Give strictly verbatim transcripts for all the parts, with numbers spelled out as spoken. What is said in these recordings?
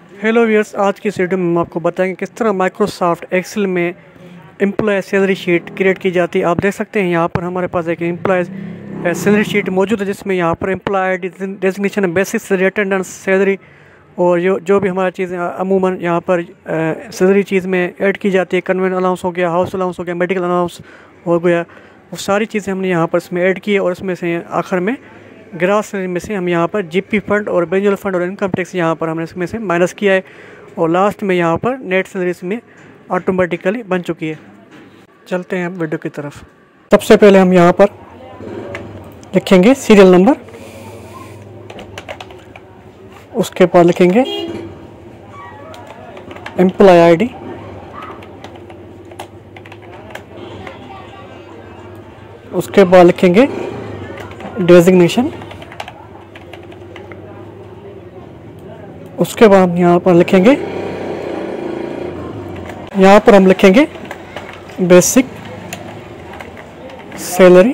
Hello viewers, आज की इस वीडियो में हम आपको बताएंगे किस तरह माइक्रोसॉफ्ट एक्सेल में एम्प्लॉय सैलरी शीट क्रिएट की जाती है। आप देख सकते हैं यहाँ पर हमारे पास एक एम्प्लॉय सैलरी शीट मौजूद है, जिसमें यहाँ पर employ I D, designation, basic salary, attendance, salary और जो जो भी हमारी चीज़ें अमूमन यहाँ पर सैलरी चीज़ में ऐड की जाती है। कन्वेंट अलाउंस हो गया, हाउस अलाउंस हो गया, मेडिकल अलाउंस हो गया, वो सारी चीज़ें हमने यहाँ पर इसमें ऐड की है। और इसमें से आखिर में ग्रास सैलरी में से हम यहाँ पर जीपी फंड और बेंजुअल फंड और इनकम टैक्स यहाँ पर हमने इसमें से माइनस किया है। और लास्ट में यहाँ पर नेट सैलरी इसमें ऑटोमेटिकली बन चुकी है। चलते हैं वीडियो की तरफ। सबसे पहले हम यहाँ पर लिखेंगे सीरियल नंबर, उसके बाद लिखेंगे एम्प्लॉय आईडी, उसके बाद लिखेंगे डेजिग्नेशन, उसके बाद हम यहाँ पर लिखेंगे यहाँ पर हम लिखेंगे बेसिक सैलरी,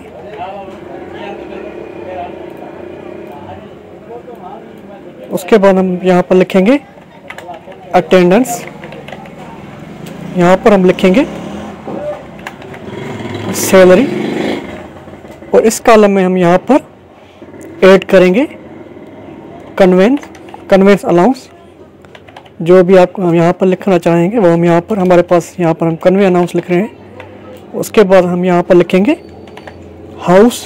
उसके बाद हम यहाँ पर लिखेंगे अटेंडेंस, यहाँ पर हम लिखेंगे सैलरी और इस कॉलम में हम यहाँ पर ऐड करेंगे कन्वेंस कन्वेंस अलाउंस। जो भी आप हम यहाँ पर लिखना चाहेंगे वो हम यहाँ पर हमारे पास यहाँ पर हम कन्वे अनाउंस लिख रहे हैं। उसके बाद हम यहाँ पर लिखेंगे हाउस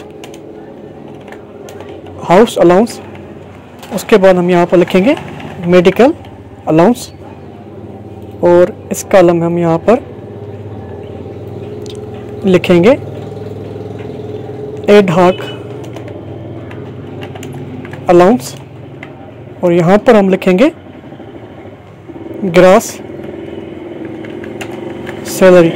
हाउस अलाउंस, उसके बाद हम यहाँ पर लिखेंगे मेडिकल अलाउंस और इस कॉलम में हम यहाँ पर लिखेंगे एड हॉक अलाउंस और यहाँ पर हम लिखेंगे ग्रास सैलरी।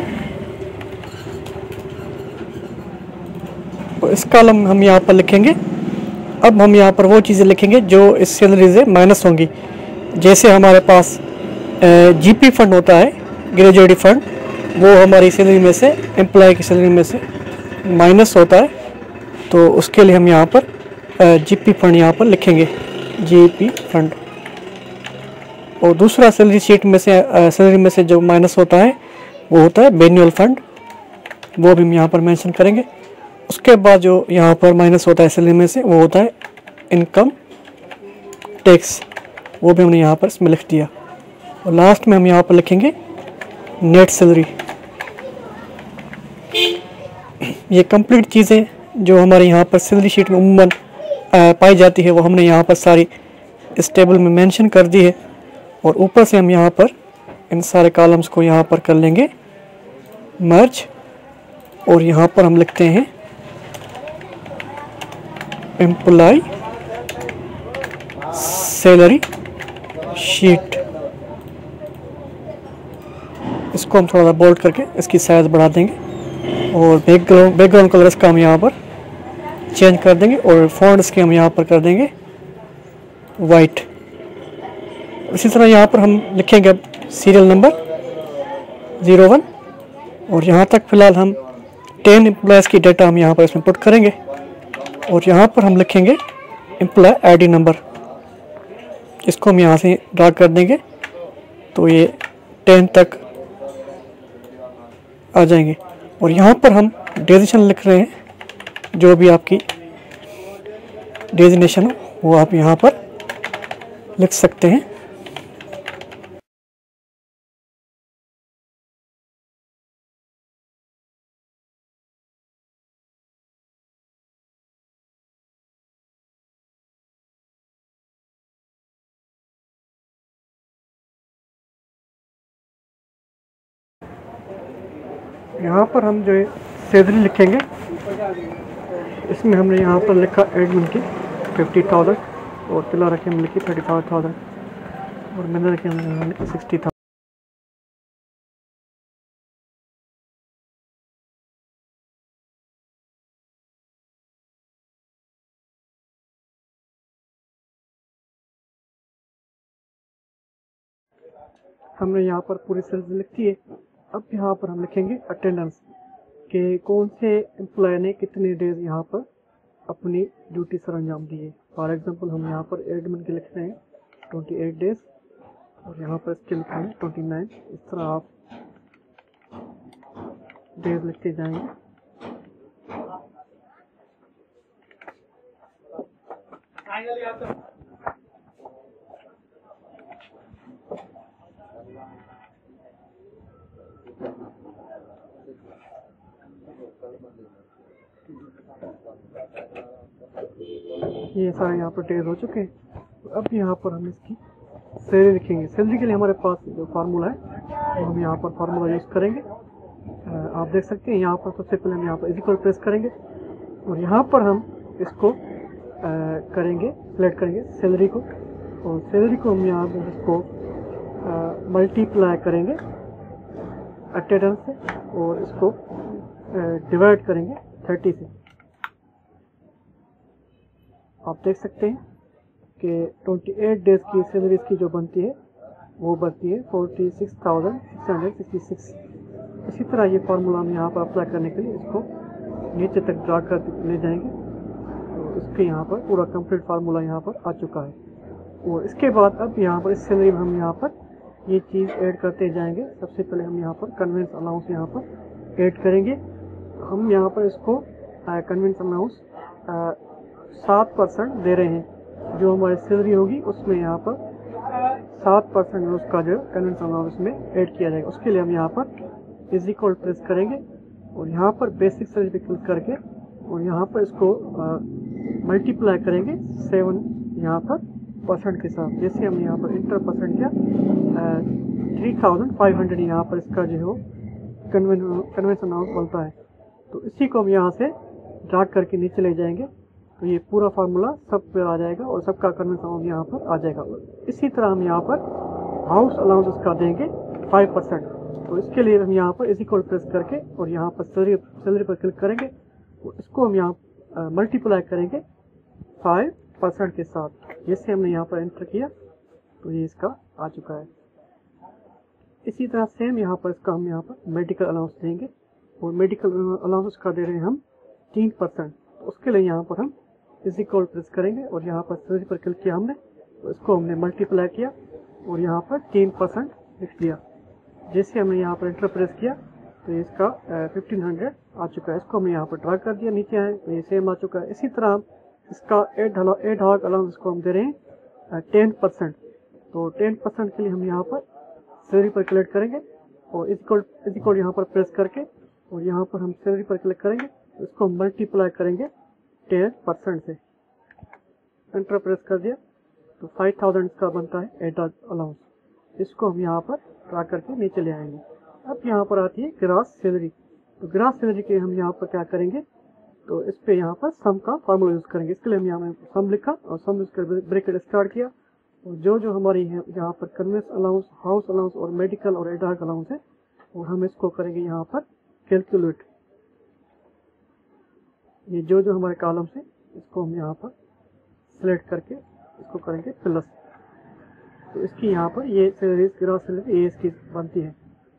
और इस कॉलम में हम यहाँ पर लिखेंगे, अब हम यहाँ पर वो चीज़ें लिखेंगे जो इस सैलरी से माइनस होंगी। जैसे हमारे पास जीपी फंड होता है, ग्रेजुएटी फंड, वो हमारी सैलरी में से एम्प्लॉय की सैलरी में से माइनस होता है, तो उसके लिए हम यहाँ पर जीपी फंड यहाँ पर लिखेंगे जीपी फंड। और दूसरा सैलरी शीट में से सैलरी में से जो माइनस होता है वो होता है बेन्युअल फंड, वो भी हम यहाँ पर मेंशन करेंगे। उसके बाद जो यहाँ पर माइनस होता है सैलरी में से वो होता है इनकम टैक्स, वो भी हमने यहाँ पर इसमें लिख दिया। और लास्ट में हम यहाँ पर लिखेंगे नेट सैलरी। ये कंप्लीट चीज़ें जो हमारे यहाँ पर सैलरी शीट में उम्मन पाई जाती है वो हमने यहाँ पर सारी इस टेबल में मेंशन कर दी है। और ऊपर से हम यहाँ पर इन सारे कॉलम्स को यहाँ पर कर लेंगे मर्ज और यहाँ पर हम लिखते हैं एम्प्लॉय सैलरी शीट। इसको हम थोड़ा सा बोल्ड करके इसकी साइज बढ़ा देंगे और बैकग्राउंड बैकग्राउंड कलर इसका हम यहाँ पर चेंज कर देंगे और फॉन्ट्स के हम यहाँ पर कर देंगे वाइट। इसी तरह यहाँ पर हम लिखेंगे अब सीरियल नंबर ज़ीरो वन और यहाँ तक फ़िलहाल हम टेन एम्प्लॉयज़ की डाटा हम यहाँ पर इसमें पुट करेंगे। और यहाँ पर हम लिखेंगे एम्प्लॉय आईडी नंबर, इसको हम यहाँ से ड्रा कर देंगे तो ये टेन तक आ जाएंगे। और यहाँ पर हम डेजिग्नेशन लिख रहे हैं, जो भी आपकी डेजिग्नेशन हो वो आप यहाँ पर लिख सकते हैं। यहाँ पर हम जो सैलरी लिखेंगे, इसमें हमने यहाँ पर लिखा एडमिन की फिफ्टी थाउजेंड और पिला रखे हमने लिखी थर्टी फाइव थाउजेंड और मैंने रखे हमने लिखी सिक्सटी थाउजेंड। हमने यहाँ पर पूरी सैलरी लिख दी है। अब यहाँ पर हम लिखेंगे अटेंडेंस कि कौन से एम्प्लॉय ने कितने डेज यहाँ पर अपनी ड्यूटी सर अंजाम दी है। फॉर एग्जांपल हम यहाँ पर एडमिन के लिख रहे हैं ट्वेंटी एट डेज और यहाँ पर इसके लिखेंगे ट्वेंटी नाइन। इस तरह आप डेज लिखते जाएंगे। ये सारे यहाँ पर डेज हो चुके हैं। अब यहाँ पर हम इसकी सैलरी लिखेंगे। सैलरी के लिए हमारे पास जो फार्मूला है तो हम यहाँ पर फार्मूला यूज़ करेंगे। आप देख सकते हैं यहाँ पर सबसे पहले हम यहाँ पर इक्वल प्रेस करेंगे और यहाँ पर हम इसको आ, करेंगे सिलेक्ट करेंगे सैलरी को, और सैलरी को हम यहाँ पर इसको मल्टीप्लाई करेंगे अटेंडेंस से और इसको डिवाइड करेंगे थर्टी से। आप देख सकते हैं कि अट्ठाईस डेज की सैलरी की जो बनती है वो बनती है forty six thousand six hundred sixty six. इसी तरह ये फार्मूला हम यहाँ पर अप्लाई करने के लिए इसको नीचे तक ड्रा कर ले जाएंगे। तो इसके यहाँ पर पूरा कंप्लीट फार्मूला यहाँ पर आ चुका है। और इसके बाद अब यहाँ पर इस सैलरी में हम यहाँ पर ये चीज़ ऐड करते जाएंगे। सबसे पहले हम यहाँ पर कन्वेंस अलाउंस यहाँ पर ऐड करेंगे। हम यहाँ पर इसको कन्वेंस अलाउंस सात परसेंट दे रहे हैं। जो हमारी सैलरी होगी उसमें यहाँ पर सात परसेंट उसका जो कन्वेंस अलाउंस में ऐड किया जाएगा। उसके लिए हम यहाँ पर इज इक्वल प्रेस करेंगे और यहाँ पर बेसिक सैलरी पे क्लिक करके और यहाँ पर इसको मल्टीप्लाई करेंगे सेवन यहाँ पर परसेंट के साथ। जैसे हम यहाँ पर इंटर परसेंट किया थ्री थाउजेंड फाइव हंड्रेड यहाँ पर इसका जो है कन्वेंस अलाउंस बनता है। तो इसी को हम यहाँ से ड्रा करके नीचे ले जाएंगे। तो ये पूरा फार्मूला सब पे आ जाएगा और सबका कन्वेंस अलाउंस यहाँ पर आ जाएगा। इसी तरह हम यहाँ पर हाउस अलाउंस इसका देंगे फाइव परसेंट। तो इसके लिए हम यहाँ पर इज इक्वल प्रेस करके और यहाँ पर सैलरी सैलरी पर क्लिक करेंगे और इसको हम यहाँ मल्टीप्लाई करेंगे फाइव परसेंट के साथ। जैसे हमने यहाँ पर एंटर किया तो ये इसका आ चुका है। इसी तरह सेम यहाँ पर इसका हम यहाँ पर मेडिकल अलाउंस देंगे और मेडिकल अलाउंस का दे रहे हैं हम तीन परसेंट। तो उसके लिए यहाँ पर हम इज इक्वल प्रेस करेंगे और यहाँ पर सैलरी पर क्लिक किया हमने तो इसको हमने मल्टीप्लाई किया और यहाँ पर तीन परसेंट लिख दिया। जैसे हमने यहाँ पर एंटर प्रेस किया तो इसका फिफ्टीन हंड्रेड आ चुका है। इसको हमने यहाँ पर ड्रा कर दिया नीचे आए तो ये सेम आ चुका है। इसी तरह हम इसका एड एड हॉक अलाउंस को हम दे रहे हैं टेन परसेंट। तो टेन परसेंट के लिए हम यहाँ पर सैलरी पर क्लिक करेंगे और इक्वल इक्वल यहाँ पर प्रेस करके और यहाँ पर हम सैलरी पर क्लिक करेंगे तो इसको मल्टीप्लाई करेंगे टेन परसेंट से। एंटर प्रेस कर दिया तो फाइव थाउजेंड का बनता है एड हॉक अलाउंस। इसको हम यहाँ पर ड्रा करके नीचे ले आएंगे। अब यहाँ पर आती है ग्रॉस सैलरी। तो ग्रॉस सैलरी के हम यहाँ पर क्या करेंगे तो इस पे यहाँ पर सम का फार्मूला यूज करेंगे। इसके लिए हम यहाँ सम लिखा और सम यूज कर ब्रैकेट स्टार्ट किया और जो जो हमारी है यहाँ पर कन्वेंस अलाउंस हाउस अलाउंस और मेडिकल और एड हॉक अलाउंस है और हम इसको करेंगे यहाँ पर कैलकुलेट। ये जो जो हमारे कॉलम है इसको हम यहाँ पर सिलेक्ट करके इसको करेंगे प्लस। तो इसकी यहाँ पर ये सैलरी ग्रॉस सैलरी ये इसकी बनती है।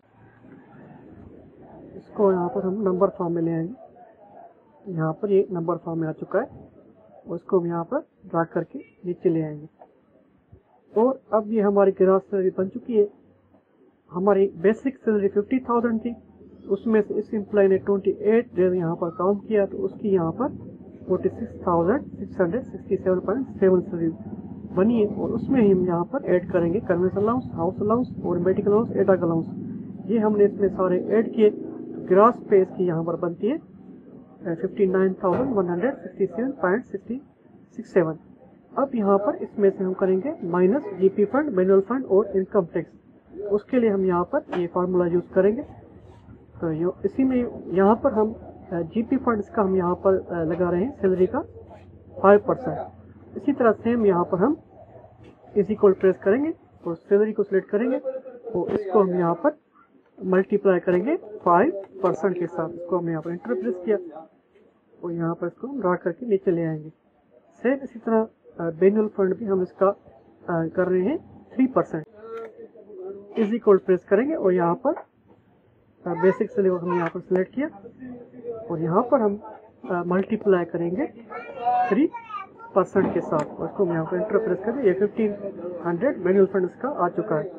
इसको यहाँ पर हम नंबर फॉर्म में ले आएंगे। यहाँ पर ये नंबर फॉर्म में आ चुका है और इसको हम यहाँ पर ड्रा करके नीचे ले आएंगे। और अब ये हमारी ग्रॉस सैलरी बन चुकी है। हमारी बेसिक सैलरी फिफ्टी थाउजेंड थी, उसमें से इस एम्प्लॉय ने ट्वेंटी एट डेज यहाँ पर काम किया तो उसकी यहाँ पर forty six thousand six hundred sixty seven point seven salary बनी है। और उसमें ही हम यहाँ पर ऐड करेंगे कन्वेंस अलाउंस हाउस अलाउंस और medical allowance ad hoc allowance. ये हमने इसमें सारे ऐड किए। ग्रॉस पे इसकी यहाँ पर बनती है fifty nine thousand one hundred sixty seven point sixty six seven. अब यहाँ पर इसमें से हम करेंगे minus GP fund manual fund और इनकम टैक्स। उसके लिए हम यहाँ पर ये फार्मूला यूज करेंगे। तो यो इसी में यहाँ पर हम जीपी फंड का हम यहाँ पर लगा रहे हैं सैलरी का फाइव परसेंट। इसी तरह सेम यहाँ पर हम इज इक्वल प्रेस करेंगे और सैलरी को सिलेक्ट करेंगे और इसको हम यहाँ पर मल्टीप्लाई करेंगे फाइव परसेंट के साथ। इसको हम यहाँ पर एंटर प्रेस किया और यहाँ पर इसको ड्रा करके नीचे ले आएंगे। सेम इसी तरह मैनुअल फंड भी हम इसका आ, कर रहे हैं three percent. Is equal press करेंगे और यहाँ पर बेसिक सैलरी हम यहाँ पर सिलेक्ट किया और यहाँ पर हम मल्टीप्लाई करेंगे थ्री परसेंट के साथ और इसको हम यहाँ पर एंटर प्रेस करें। ये फिफ्टीन हंड्रेड मैनुअल फंड इसका आ चुका है।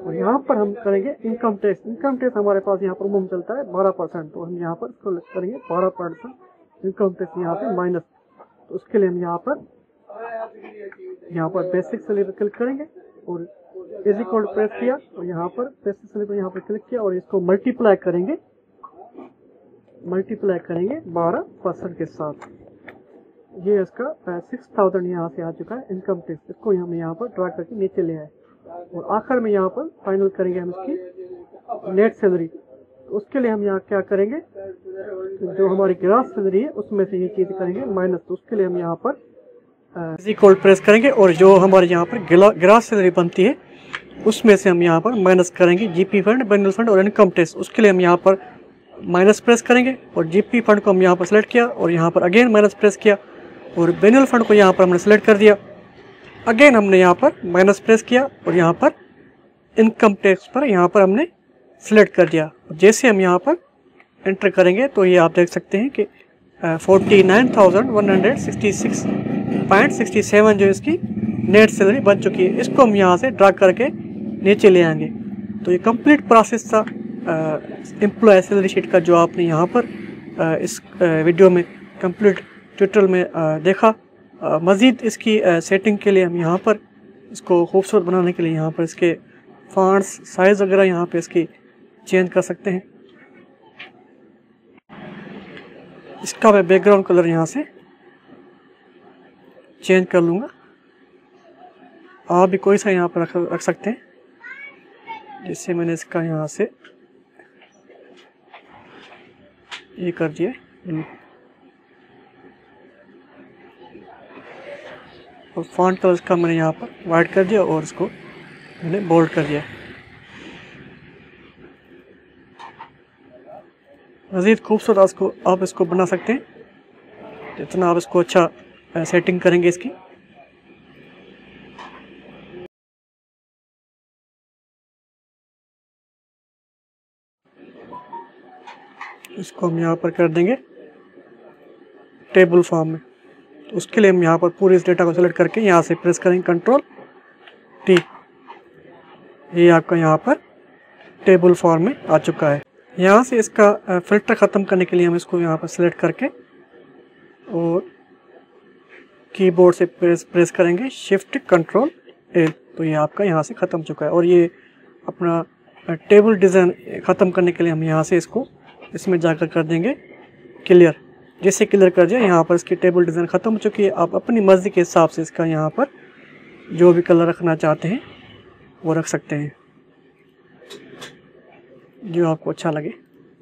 और यहाँ पर हम करेंगे इनकम टैक्स। इनकम टैक्स हमारे पास यहाँ पर उम्म चलता है बारह परसेंट, तो हम यहाँ पर इसको करेंगे बारह परसेंट इनकम टैक्स यहाँ से माइनस। तो उसके लिए हम यहाँ पर यहाँ पर बेसिक सैलरी पर क्लिक करेंगे और इज इक्वल प्रेस किया और यहाँ पर बेसिक सैलरी पर यहाँ पर क्लिक किया और इसको मल्टीप्लाई करेंगे मल्टीप्लाई करेंगे बारह परसेंट के साथ। ये इसका सिक्स थाउजेंड यहाँ से आ चुका है इनकम टैक्स। इसको हम यहाँ पर ड्रा करके नीचे ले आए और आखिर में यहाँ पर फाइनल करेंगे हम इसकी नेट सैलरी। तो उसके लिए हम यहाँ क्या करेंगे, जो हमारी ग्रास सैलरी है उसमें से ये चीज़ करेंगे माइनस। तो उसके लिए हम यहाँ पर इज इक्वल प्रेस करेंगे और जो हमारे यहाँ पर ग्रास सैलरी बनती है उसमें से हम यहाँ पर माइनस करेंगे जीपी फंड, बेनिफिट फंड और इनकम टैक्स। उसके लिए हम यहाँ पर माइनस प्रेस करेंगे और जीपी फंड को हम यहाँ पर सेलेक्ट किया और यहाँ पर अगेन माइनस प्रेस किया और बेनिफिट फंड को यहाँ पर हमने सेलेक्ट कर दिया। अगेन हमने यहाँ पर माइनस प्रेस किया और यहाँ पर इनकम टैक्स पर यहाँ पर हमने सेलेक्ट कर दिया। जैसे हम यहाँ पर एंटर करेंगे तो ये आप देख सकते हैं कि forty nine thousand one hundred sixty six point sixty seven जो इसकी नेट सैलरी बन चुकी है। इसको हम यहाँ से ड्रैग करके नीचे ले आएंगे। तो ये कंप्लीट प्रोसेस था एम्प्लॉय सैलरी शीट का, जो आपने यहाँ पर आ, इस आ, वीडियो में कंप्लीट ट्यूटोरियल में आ, देखा। मज़ीद इसकी आ, सेटिंग के लिए हम यहाँ पर इसको खूबसूरत बनाने के लिए यहाँ पर इसके फॉन्ट्स साइज़ वगैरह यहाँ पे इसकी चेंज कर सकते हैं। इसका मैं बैकग्राउंड कलर यहाँ से चेंज कर लूँगा। आप भी कोई सा यहाँ पर रख रख सकते हैं। जिससे मैंने इसका यहाँ से ये कर दिया और फॉन्ट कलर का मैंने यहाँ पर वाइट कर दिया और इसको मैंने बोल्ड कर दिया। मज़ीद खूबसूरत इसको आप इसको बना सकते हैं जितना आप इसको अच्छा सेटिंग करेंगे इसकी। इसको हम यहाँ पर कर देंगे टेबल फॉर्म में। तो उसके लिए हम यहाँ पर पूरे इस डेटा को सेलेक्ट करके यहाँ से प्रेस करेंगे कंट्रोल टी। ये आपका यहाँ पर टेबल फॉर्म में आ चुका है। यहाँ से इसका फ़िल्टर ख़त्म करने के लिए हम इसको यहाँ पर सेलेक्ट करके और कीबोर्ड से प्रेस प्रेस करेंगे शिफ्ट कंट्रोल एल। तो ये आपका यहाँ से ख़त्म चुका है। और ये अपना टेबल डिज़ाइन ख़त्म करने के लिए हम यहाँ से इसको इसमें जाकर कर देंगे क्लियर। जैसे क्लियर कर दिया यहाँ पर इसकी टेबल डिज़ाइन ख़त्म हो चुकी है। आप अपनी मर्ज़ी के हिसाब से इसका यहाँ पर जो भी कलर रखना चाहते हैं वो रख सकते हैं, जो आपको अच्छा लगे।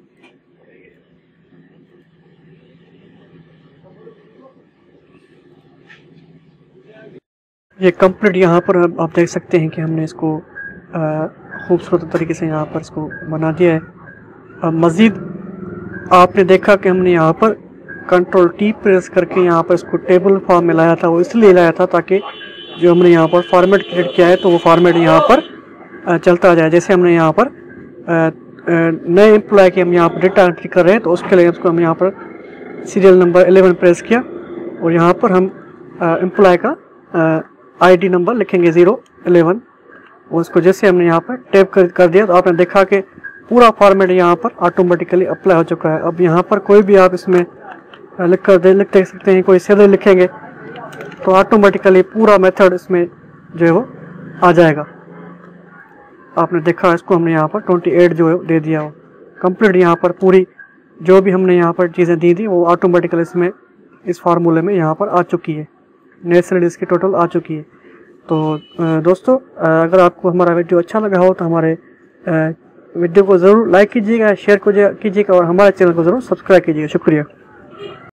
ये कंप्लीट यहाँ पर आप देख सकते हैं कि हमने इसको खूबसूरत तरीके से यहाँ पर इसको बना दिया है। मज़ीद आपने देखा कि हमने यहाँ पर कंट्रोल टी प्रेस करके यहाँ पर इसको टेबल फॉर्म में लाया था। वो इसलिए लाया था ताकि जो हमने यहाँ पर फॉर्मेट क्रिएट किया है तो वो फॉर्मेट यहाँ पर चलता जाए। जैसे हमने यहाँ पर नए एम्प्लॉय के हम यहाँ पर डेटा एंट्री कर रहे हैं तो उसके लिए उसको हम यहाँ पर सीरियल नंबर इलेवन प्रेस किया और यहाँ पर हम एम्प्लॉय का आईडी नंबर लिखेंगे ज़ीरो इलेवन। उसको जैसे हमने यहाँ पर टैप कर, कर दिया तो आपने देखा कि पूरा फॉर्मेट यहाँ पर ऑटोमेटिकली अप्लाई हो चुका है। अब यहाँ पर कोई भी आप इसमें लिख कर दे लिख देख सकते हैं। कोई सैलरी लिखेंगे तो ऑटोमेटिकली पूरा मेथड इसमें जो है वो आ जाएगा। आपने देखा इसको हमने यहाँ पर अट्ठाईस जो है दे दिया हो। कंप्लीट यहाँ पर पूरी जो भी हमने यहाँ पर चीज़ें दी थी वो ऑटोमेटिकली इसमें इस फार्मूले में यहाँ पर आ चुकी है। नेट सैलरी इसकी टोटल आ चुकी है। तो दोस्तों अगर आपको हमारा वीडियो अच्छा लगा हो तो हमारे वीडियो को ज़रूर लाइक कीजिएगा, शेयर कीजिएगा और हमारे चैनल को ज़रूर सब्सक्राइब कीजिएगा। शुक्रिया।